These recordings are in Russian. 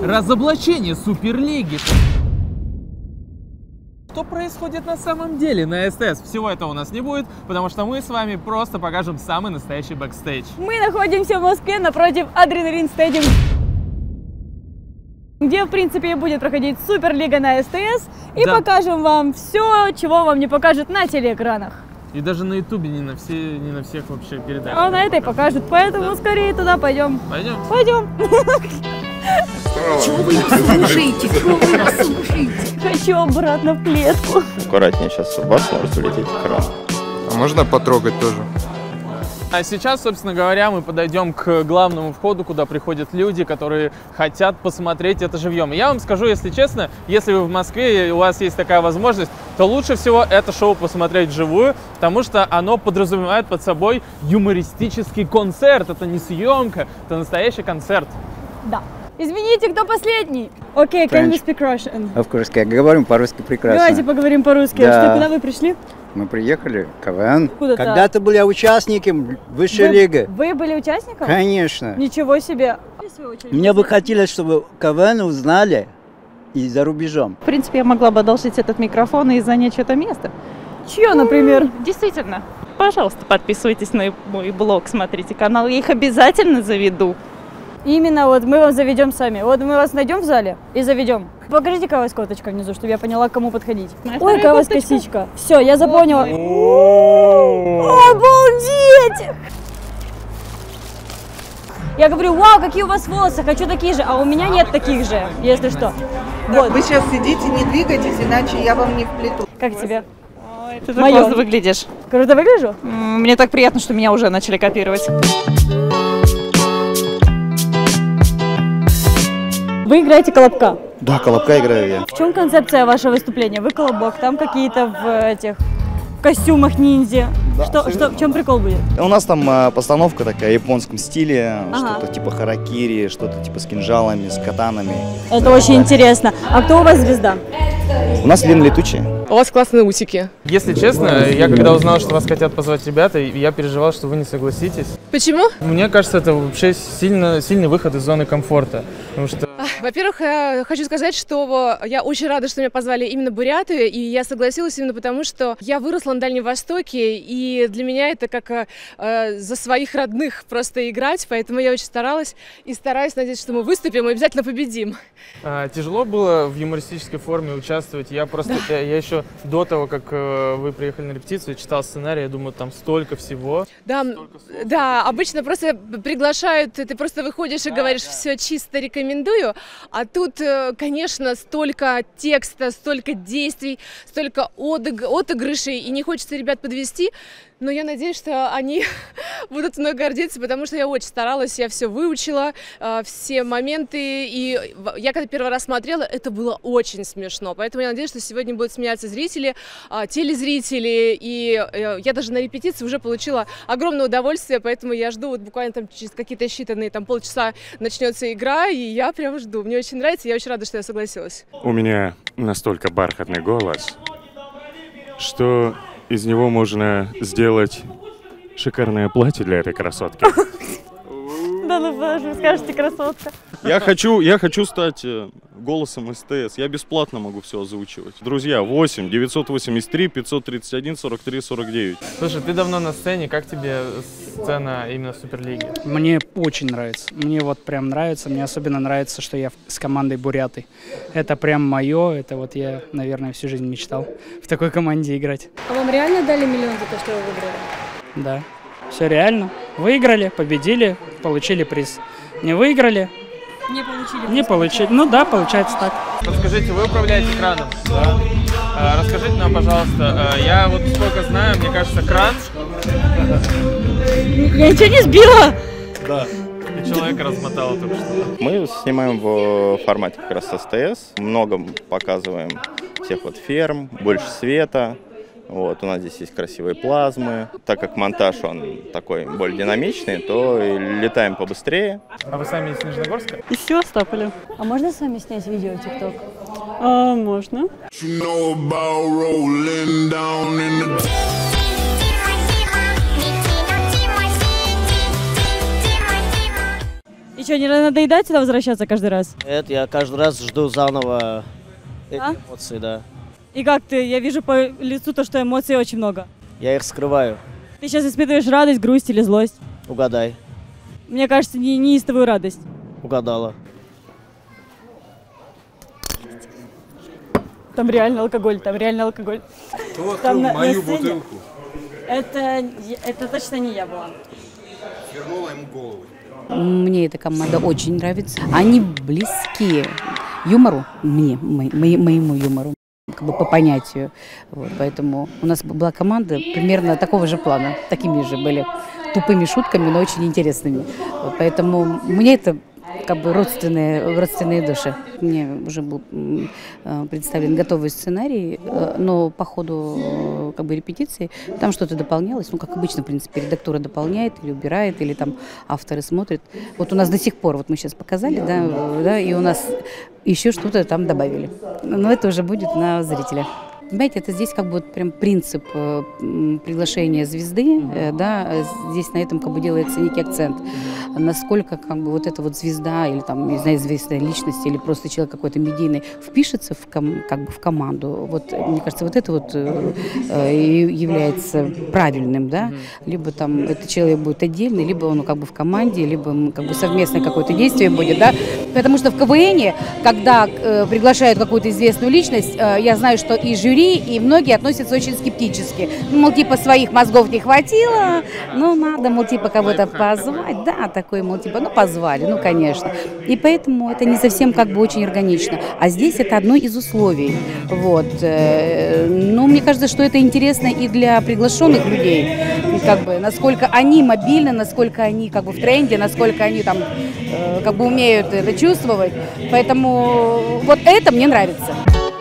разоблачение Суперлиги. Что происходит на самом деле на СТС? Всего этого у нас не будет, потому что мы с вами просто покажем самый настоящий бэкстейдж. Мы находимся в Москве напротив Адреналин Стадиум, где, в принципе, и будет проходить Суперлига на СТС. И покажем вам все, чего вам не покажут на телеэкранах. И даже на Ютубе не на всех вообще передачах. А на этой покажут, поэтому скорее туда пойдем. Пойдем? Пойдем. Чего вы нас слушаете? Чего вы нас слушаете? Хочу обратно в клетку. Аккуратнее, сейчас в вас может улететь кран. А можно потрогать тоже? А сейчас, собственно говоря, мы подойдем к главному входу, куда приходят люди, которые хотят посмотреть это живьем. И я вам скажу, если честно, если вы в Москве и у вас есть такая возможность, то лучше всего это шоу посмотреть вживую, потому что оно подразумевает под собой юмористический концерт. Это не съемка, это настоящий концерт. Да. Извините, кто последний? Окей, can we speak Russian? Of course, говорим по-русски прекрасно. Давайте поговорим по-русски. Да. Что, куда вы пришли? Мы приехали, КВН. Куда-то. Когда-то были участниками высшей лиги. Вы были участником? Конечно. Ничего себе. Мне бы хотелось, чтобы КВН узнали и за рубежом. В принципе, я могла бы одолжить этот микрофон и занять это место. Чье, например? Действительно. Пожалуйста, подписывайтесь на мой блог, смотрите канал. Я их обязательно заведу. Именно, вот мы вас заведем сами. Вот мы вас найдем в зале и заведем. Покажите, какая у вас коточка внизу, чтобы я поняла, к кому подходить. Ой, какая у вас косичка. Все, я запомнила. Обалдеть! Я говорю, вау, какие у вас волосы, хочу такие же, а у меня нет таких же, если что. Вот. Вы сейчас сидите, не двигайтесь, иначе я вам не вплету. Как тебе? Ой, ты так классно выглядишь. Круто выгляжу? Мне так приятно, что меня уже начали копировать. Вы играете колобка? Да, колобка играю я. В чем концепция вашего выступления? Вы колобок, там какие-то в этих костюмах ниндзя. Да, в чем прикол будет? У нас там постановка такая в японском стиле, что-то типа харакири, что-то типа с кинжалами, с катанами. Это очень интересно. А кто у вас звезда? У нас Лена Летучая. У вас классные усики. Если честно, я когда узнал, что вас хотят позвать ребята, я переживал, что вы не согласитесь. Почему? Мне кажется, это вообще сильный выход из зоны комфорта. Потому что... Во-первых, я хочу сказать, что я очень рада, что меня позвали именно буряты, и я согласилась именно потому, что я выросла на Дальнем Востоке, и для меня это как за своих родных просто играть, поэтому я очень старалась и стараюсь, надеюсь, что мы выступим и обязательно победим. Тяжело было в юмористической форме участвовать. Я еще до того, как вы приехали на репетицию, читал сценарий, я думаю, там столько всего. Да, обычно просто приглашают, ты просто выходишь и говоришь, все чисто рекомендую, а тут, конечно, столько текста, столько действий, столько отыгрышей, и не хочется ребят подвести, но я надеюсь, что они будут мной гордиться, потому что я очень старалась, я все выучила, все моменты, и я когда первый раз смотрела, это было очень смешно, поэтому я надеюсь, что сегодня будут смеяться зрители, телезрители, и я даже на репетиции уже получила огромное удовольствие, поэтому я жду, вот буквально там через какие-то считанные там полчаса начнется игра, и я прям жду, мне очень нравится, я очень рада, что я согласилась. У меня настолько бархатный голос, что из него можно сделать шикарное платье для этой красотки. Да ну вы скажете, красотка. Я хочу стать голосом СТС. Я бесплатно могу все озвучивать. Друзья, 8 983 531 43 49. Слушай, ты давно на сцене, как тебе сцена именно Суперлиги? Мне очень нравится. Мне вот прям нравится. Мне особенно нравится, что я с командой буряты. Это прям мое. Это вот я, наверное, всю жизнь мечтал в такой команде играть. А вам реально дали миллион за то, что вы выиграли? Да, все реально. Выиграли, победили, получили приз. Не выиграли? Не получили. Не получили. Ну да, получается так. Расскажите, вы управляете краном? Да. Расскажите нам, пожалуйста, я вот сколько знаю, мне кажется, кран... Я ничего не сбила! Да. И человека размотало только что. Мы снимаем в формате как раз СТС. Много показываем всех вот ферм, больше света. Вот, у нас здесь есть красивые плазмы. Так как монтаж, он такой более динамичный, то и летаем побыстрее. А вы сами из Нижнегорска? Из Севастополя. А можно с вами снять видео в ТикТок? Можно. И что, не надоедает сюда возвращаться каждый раз? Это я каждый раз жду заново эти А? эмоции, да. И как ты? Я вижу по лицу то, что эмоций очень много. Я их скрываю. Ты сейчас испытываешь радость, грусть или злость? Угадай. Мне кажется, неистовую радость. Угадала. Там реально алкоголь, там реально алкоголь. Кто открыл мою бутылку? Это точно не я была. Свернула ему голову. Мне эта команда очень нравится. Они близки юмору, моему юмору, как бы по понятию. Вот, поэтому у нас была команда примерно такого же плана. Такими же были тупыми шутками, но очень интересными. Вот, поэтому мне это как бы родственные души. Мне уже был представлен готовый сценарий, но по ходу как бы репетиции там что-то дополнялось. Ну, как обычно, в принципе, редактура дополняет или убирает, или там авторы смотрят. Вот у нас до сих пор, вот мы сейчас показали, да, и у нас еще что-то там добавили. Но это уже будет на зрителя. Понимаете, это здесь как бы вот прям принцип приглашения звезды, да, здесь на этом как бы делается некий акцент. Насколько как бы вот эта вот звезда или там, не знаю, известная личность или просто человек какой-то медийный впишется как бы в команду, вот мне кажется, вот это вот является правильным, да, либо там этот человек будет отдельный, либо он как бы в команде, либо как бы совместное какое-то действие будет, да, потому что в КВН, когда приглашают какую-то известную личность, я знаю, что и жюри, и многие относятся очень скептически. Ну, мол, типа, своих мозгов не хватило, ну, надо, мол, типа, кого-то позвать. Да, такой, мол, типа, ну, позвали, ну, конечно. И поэтому это не совсем как бы очень органично. А здесь это одно из условий. Вот. Ну, мне кажется, что это интересно и для приглашенных людей. Как бы, насколько они мобильны, насколько они как бы в тренде, насколько они там как бы умеют это чувствовать. Поэтому вот это мне нравится.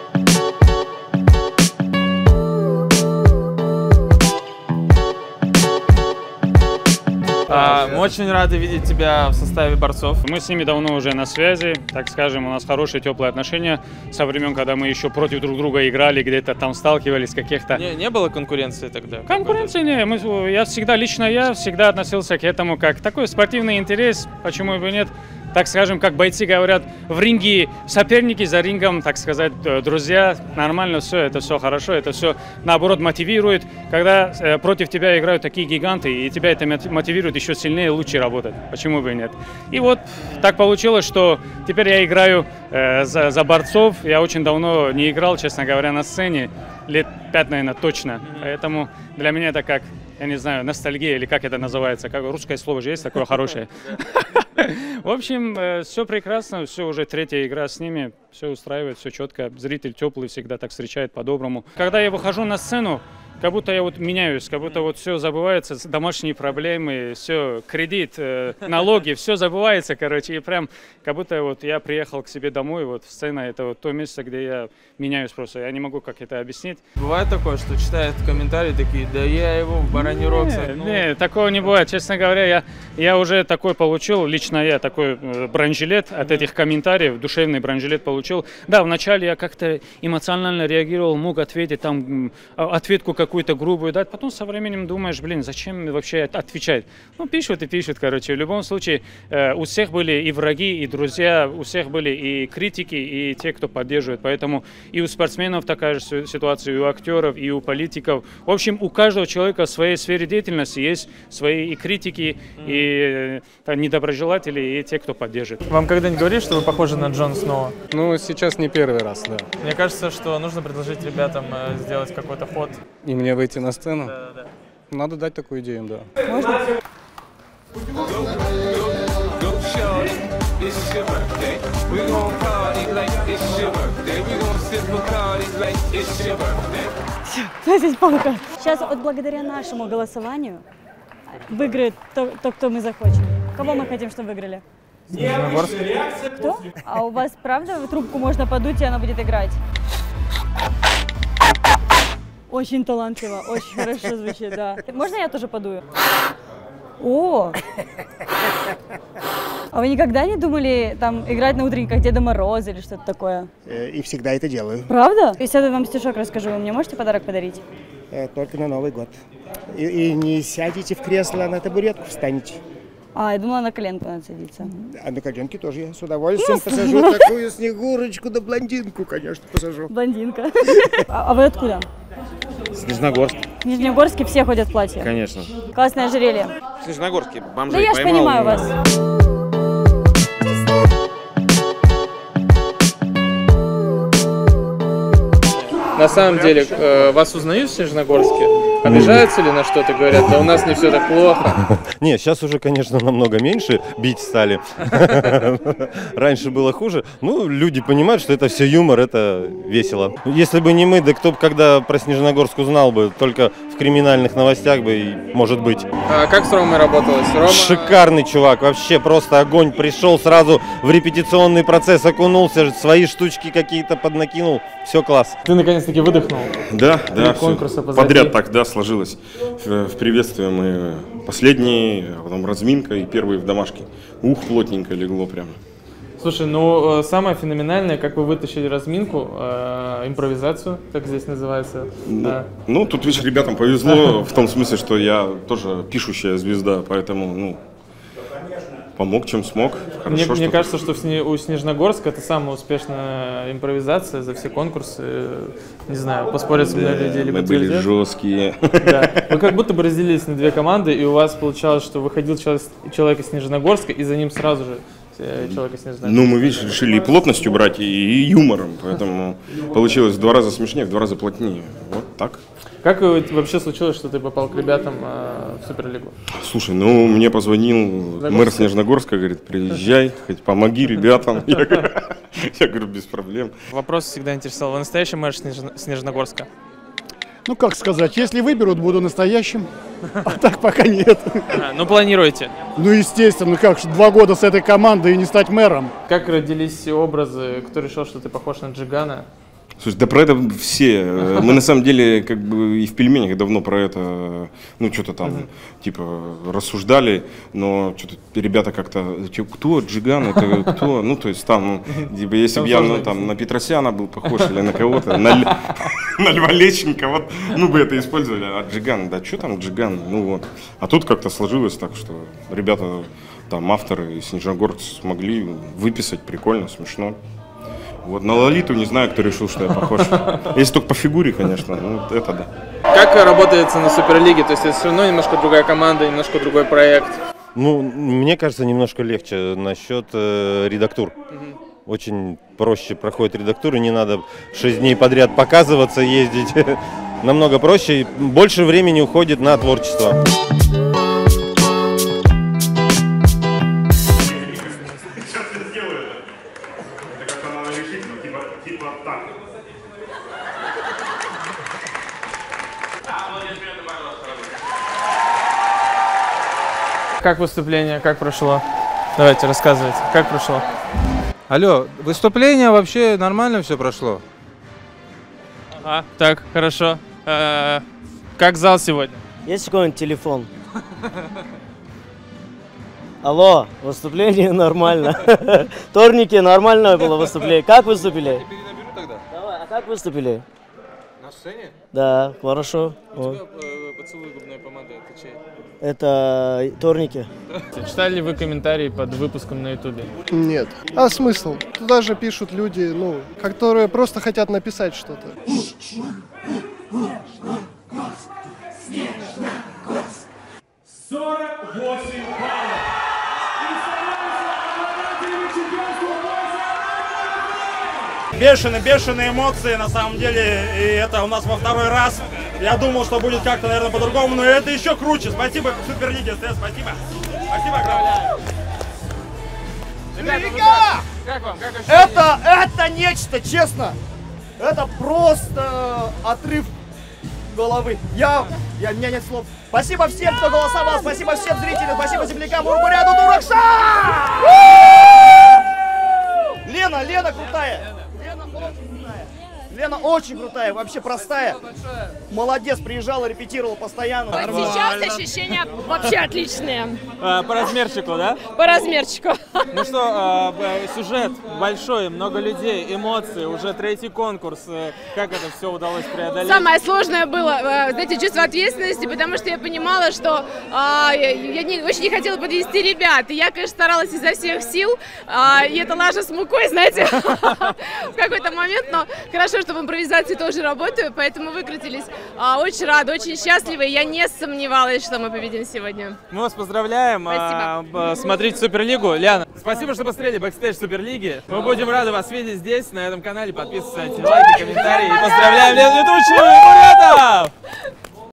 Мы очень рады видеть тебя в составе борцов. Мы с ними давно уже на связи, так скажем, у нас хорошие теплые отношения со времен, когда мы еще против друг друга играли, где-то там сталкивались каких-то. Не было конкуренции тогда? Конкуренции не, я всегда относился к этому как такой спортивный интерес, почему бы нет. Так скажем, как бойцы говорят, в ринге соперники, за рингом, так сказать, друзья, нормально все, это все хорошо, это все наоборот мотивирует, когда против тебя играют такие гиганты, и тебя это мотивирует еще сильнее и лучше работать, почему бы и нет. И вот так получилось, что теперь я играю за борцов, я очень давно не играл, честно говоря, на сцене, лет 5, наверное, точно, поэтому для меня это как, я не знаю, ностальгия или как это называется, как русское слово же есть такое хорошее. В общем, все прекрасно, все уже третья игра с ними, все устраивает, все четко. Зритель теплый, всегда так встречает по-доброму. Когда я выхожу на сцену, как будто я вот меняюсь, как будто вот все забывается, домашние проблемы, все, кредит, налоги, все забывается, короче, и прям как будто вот я приехал к себе домой, вот сцена, это вот то место, где я меняюсь просто, я не могу как это объяснить. Бывает такое, что читают комментарии такие, да я его в бараний рог согнул. Не, такого не бывает, честно говоря, я уже такой получил, лично я такой бронежилет от этих комментариев, душевный бронежилет получил. Да, вначале я как-то эмоционально реагировал, мог ответить там, ответку какую-то грубую дать, потом со временем думаешь, блин, зачем вообще отвечать? Ну, пишут и пишут, короче. В любом случае, у всех были и враги, и друзья, у всех были и критики, и те, кто поддерживает. Поэтому и у спортсменов такая же ситуация, и у актеров, и у политиков. В общем, у каждого человека в своей сфере деятельности есть свои и критики, и недоброжелатели, и те, кто поддерживает. Вам когда-нибудь говорили, что вы похожи на Джона Сноуа? Ну, сейчас не первый раз, да. Мне кажется, что нужно предложить ребятам сделать какой-то ход. И мне выйти на сцену? Да. Надо дать такую идею, да. Можно? Здесь палка. Сейчас вот благодаря нашему голосованию выиграет то, кто мы захочем. Кого мы хотим, чтобы выиграли? Кто? А у вас правда в трубку можно подуть, и она будет играть? Очень талантливо, очень хорошо звучит, да. Можно я тоже подую? О! А вы никогда не думали там играть на утренниках Деда Мороза или что-то такое? И всегда это делаю. Правда? Если я вам стишок расскажу, вы мне можете подарок подарить? Только на Новый год. И не сядете в кресло, а на табуретку встанете. А, я думала, на коленку надо садиться. А на коленке тоже я с удовольствием посажу такую Снегурочку, да блондинку, конечно, посажу. Блондинка. А вы откуда? Снежногорск. В Нижнегорске все ходят в платье. Конечно. Классное ожерелье. Снежногорске бомжей Да я ж поймал. понимаю вас. На самом деле, вас узнают в Снежногорске? Обижаются ли на что-то? Говорят, да у нас не все так плохо. Не, сейчас уже, конечно, намного меньше бить стали. Раньше было хуже. Ну, люди понимают, что это все юмор, это весело. Если бы не мы, да кто бы когда про Снежногорск узнал бы, только в криминальных новостях бы, и, может быть. А как с Ромой работалось? Рома... Шикарный чувак, вообще просто огонь. Пришел сразу в репетиционный процесс, окунулся, свои штучки какие-то поднакинул. Все класс. Ты наконец-таки выдохнул? Да, да, конкурса подряд так, да, сложилось. В приветствии мы последний, а потом разминка и первый в домашке. Ух, плотненько легло прямо. Слушай, ну самое феноменальное, как вы вытащили разминку, импровизацию, как здесь называется. Ну, тут, видишь, ребятам повезло в том смысле, что я тоже пишущая звезда, поэтому, ну, помог, чем смог. Хорошо, Мне кажется, что у Снежногорска это самая успешная импровизация за все конкурсы. Не знаю, поспорят со мной люди или мы были жесткие. Да. Вы как будто бы разделились на две команды, и у вас получалось, что выходил человек из Снежногорска, и за ним сразу же человек из Снежногорска. Ну, мы, видишь, решили и плотностью брать, и юмором, поэтому получилось в 2 раза смешнее, в 2 раза плотнее. Вот так. Как вообще случилось, что ты попал к ребятам в Суперлигу? Слушай, ну мне позвонил мэр Снежногорска, говорит, приезжай, хоть помоги ребятам. Я говорю, без проблем. Вопрос всегда интересовал. Вы настоящий мэр Снежногорска? Ну, как сказать, если выберут, буду настоящим, а так пока нет. Ну, планируете? Ну, естественно, как 2 года с этой командой и не стать мэром. Как родились образы? Кто решил, что ты похож на Джигана? Слушай, да про это все. Мы на самом деле как бы и в пельменях давно про это, ну что-то там типа рассуждали, но что-то ребята как-то, кто Джиган, это кто? Ну то есть там, типа, если бы я там на Петросяна был похож или на кого-то, на Льва Лещенко, вот, мы бы это использовали. А Джиган, да что там Джиган? Ну вот. А тут как-то сложилось так, что ребята там авторы из Снежногорска смогли выписать прикольно, смешно. Вот на Лолиту не знаю, кто решил, что я похож. Если только по фигуре, конечно, ну это да. Как работается на Суперлиге? То есть это все равно немножко другая команда, немножко другой проект? Ну, мне кажется, немножко легче насчет редактур. Очень проще проходит редактуры, не надо 6 дней подряд показываться, ездить. Намного проще, больше времени уходит на творчество. Как выступление, как прошло? Давайте, рассказывайте, как прошло? Алло, выступление вообще нормально все прошло? Ага, так, хорошо. Как зал сегодня? Есть какой-нибудь телефон? Алло, выступление нормально. Вторники, нормальное было выступление. Как выступили? Давай, а как выступили? На сцене? Да, хорошо. У тебя поцелуй губной помады, это чей? Это вторники. Читали ли вы комментарии под выпуском на ютубе? Нет. А смысл? Туда же пишут люди, ну, которые просто хотят написать что-то. 48 баллов. Бешеные эмоции, на самом деле, и это у нас во 2-й раз. Я думал, что будет как-то, наверное, по-другому, но это еще круче. Спасибо Суперлиге СТС, спасибо. Спасибо огромное. Как вам? Как это нечто, честно. Это просто отрыв головы. У меня нет слов. Спасибо всем, кто голосовал, спасибо всем зрителям, спасибо землякам, Урбуряду, Дуракша! Лена крутая. Лена очень крутая. Лена очень крутая, вообще простая. Молодец, приезжала, репетировала постоянно. Сейчас ощущения вообще отличные. По размерчику, да? По размерчику. Ну что, сюжет большой, много людей, эмоции, уже третий конкурс. Как это все удалось преодолеть? Самое сложное было, знаете, чувство ответственности, потому что я понимала, что я очень не хотела подвести ребят. И я, конечно, старалась изо всех сил. И это лажа с мукой, знаете, в какой-то момент. Но хорошо, что в импровизации тоже работаю, поэтому выкрутились. Очень рада, очень счастлива. И я не сомневалась, что мы победим сегодня. Мы вас поздравляем. Спасибо. Смотрите Суперлигу. Ляна, спасибо, что посмотрели бэкстейдж Суперлиги. Мы будем рады вас видеть здесь, на этом канале. Подписывайтесь, ставьте лайки, комментарии. И поздравляем Лену Ведущую и Бурятов!